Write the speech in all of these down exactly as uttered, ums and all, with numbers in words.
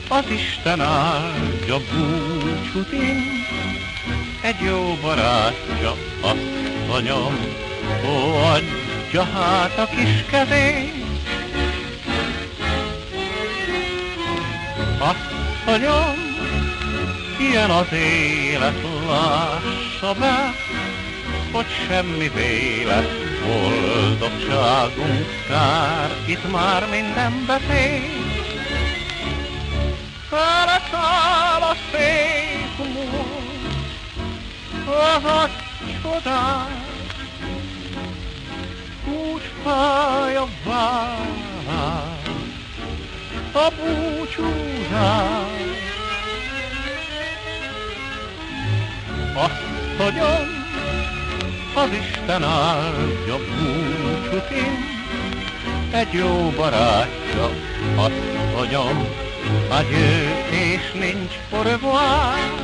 Az Isten áldja búcsút én, egy jó barátja, asszonyom, ó, adja hát a kis kezét. Asszonyom, ilyen az élet, lássa be, hogy semmi vélet, boldogságunk kár, itt már minden beszél. Feleszáll a szép múlt, az a csodás, úgy fáj a vállás, a búcsúzás. Asszonyom, az Isten áldja búcsút én, egy jó barátja, asszonyom, adieu és nincs au revoir.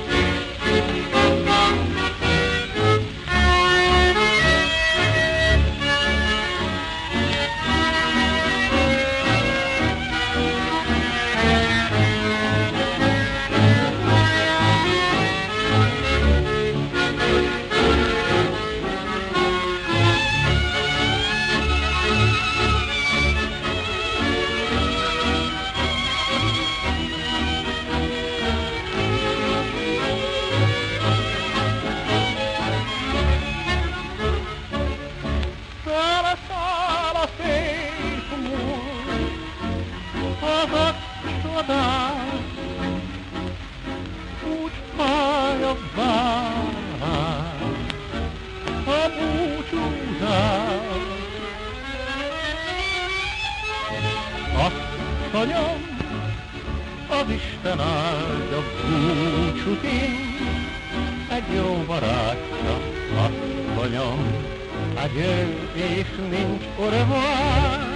Úgy fáj a vállás, a búcsúzás. Asszonyom, az Isten áldja búcsút én, egy jó barátja, asszonyom, adieu és nincs au revoir.